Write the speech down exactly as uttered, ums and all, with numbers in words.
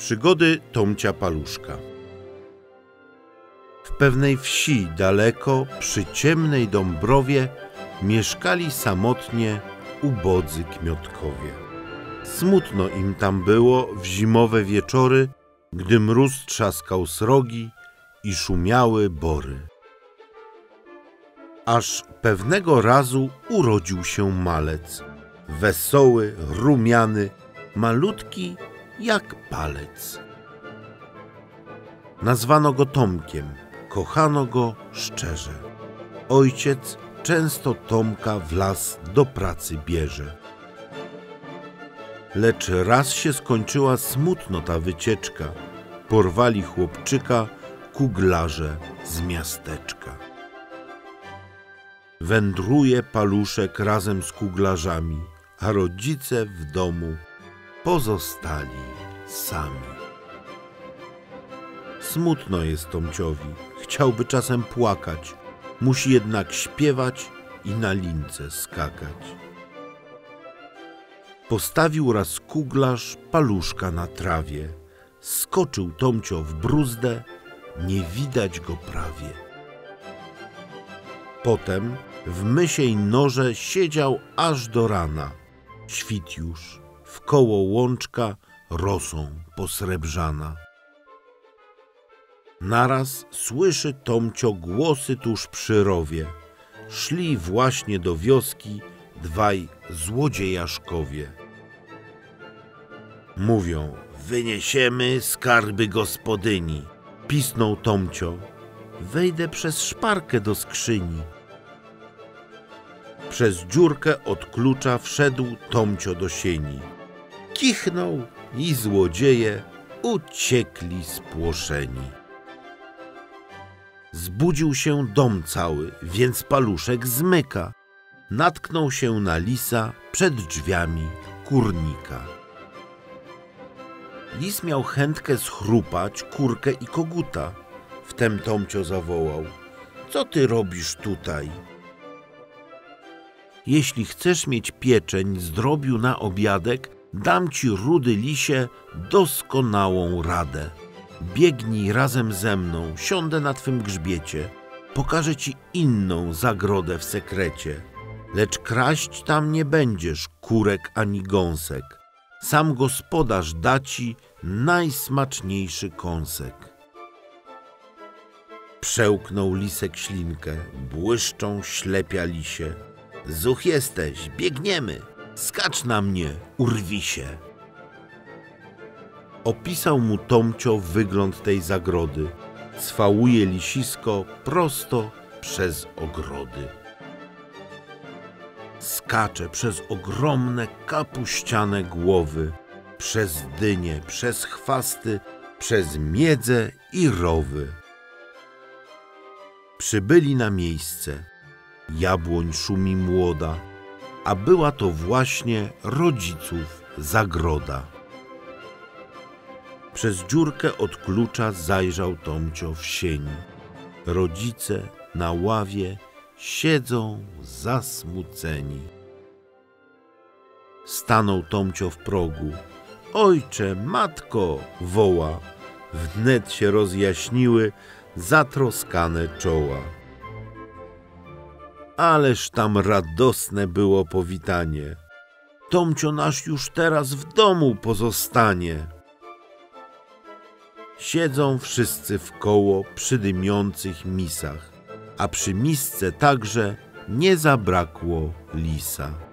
Przygody Tomcia Paluszka. W pewnej wsi daleko, przy ciemnej Dąbrowie, mieszkali samotnie ubodzy kmiotkowie. Smutno im tam było w zimowe wieczory, gdy mróz trzaskał srogi i szumiały bory. Aż pewnego razu urodził się malec, wesoły, rumiany, malutki jak palec. Nazwano go Tomkiem, kochano go szczerze. Ojciec często Tomka w las do pracy bierze. Lecz raz się skończyła smutno ta wycieczka. Porwali chłopczyka kuglarze z miasteczka. Wędruje Paluszek razem z kuglarzami, a rodzice w domu pozostali sami. Smutno jest Tomciowi, chciałby czasem płakać, musi jednak śpiewać i na lince skakać. Postawił raz kuglarz Paluszka na trawie, skoczył Tomcio w bruzdę, nie widać go prawie. Potem w mysiej norze siedział aż do rana, świt już, wkoło łączka rosą posrebrzana. Naraz słyszy Tomcio głosy tuż przy rowie. Szli właśnie do wioski dwaj złodziejaszkowie. Mówią: wyniesiemy skarby gospodyni. Pisnął Tomcio: wejdę przez szparkę do skrzyni. Przez dziurkę od klucza wszedł Tomcio do sieni. Kichnął i złodzieje uciekli spłoszeni. Zbudził się dom cały, więc Paluszek zmyka. Natknął się na lisa przed drzwiami kurnika. Lis miał chętkę schrupać kurkę i koguta. Wtem Tomcio zawołał: co ty robisz tutaj? Jeśli chcesz mieć pieczeń z drobiu na obiadek, dam ci, rudy lisie, doskonałą radę. Biegnij razem ze mną, siądę na twym grzbiecie, pokażę ci inną zagrodę w sekrecie. Lecz kraść tam nie będziesz kurek ani gąsek. Sam gospodarz da ci najsmaczniejszy kąsek. Przełknął lisek ślinkę, błyszczą ślepia lisie. Zuch jesteś, biegniemy, skacz na mnie, urwisie. Opisał mu Tomcio wygląd tej zagrody. Cwałuje lisisko prosto przez ogrody. Skacze przez ogromne kapuściane głowy, przez dynie, przez chwasty, przez miedze i rowy. Przybyli na miejsce. Jabłoń szumi młoda, a była to właśnie rodziców zagroda. Przez dziurkę od klucza zajrzał Tomcio w sień. Rodzice na ławie siedzą zasmuceni. Stanął Tomcio w progu. Ojcze, matko, woła. Wnet się rozjaśniły zatroskane czoła. Ależ tam radosne było powitanie. Tomcio nasz już teraz w domu pozostanie. Siedzą wszyscy wkoło przy dymiących misach, a przy misce także nie zabrakło lisa.